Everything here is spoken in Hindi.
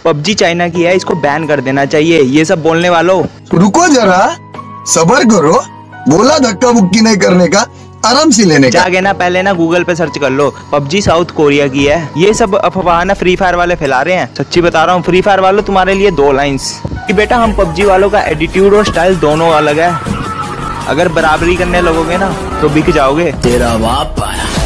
पबजी चाइना की है, इसको बैन कर देना चाहिए। ये सब बोलने वालों रुको जरा, सबर करो। बोला धक्का मुक्की नहीं करने का, आराम से लेने का। जाके ना पहले ना गूगल पे सर्च कर लो, पबजी साउथ कोरिया की है। ये सब अफवाह ना फ्री फायर वाले फैला रहे हैं। सच्ची बता रहा हूँ फ्री फायर वालों, तुम्हारे लिए 2 लाइंस कि बेटा हम पबजी वालों का एटीट्यूड और स्टाइल दोनों अलग है। अगर बराबरी करने लगोगे ना तो बिक जाओगे। तेरा बाप आया।